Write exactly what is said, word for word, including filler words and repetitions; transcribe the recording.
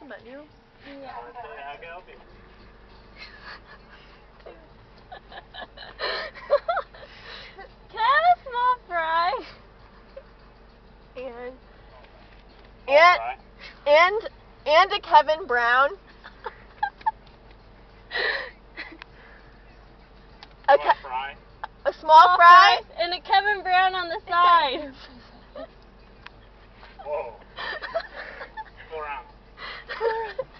the menu? Yeah. I can help you. Can I have a small fry? And Small and fry. and and a Kevin Brown. a, Small fry. a small, small fry. fries and a Kevin Brown on the side. Whoa. Go around.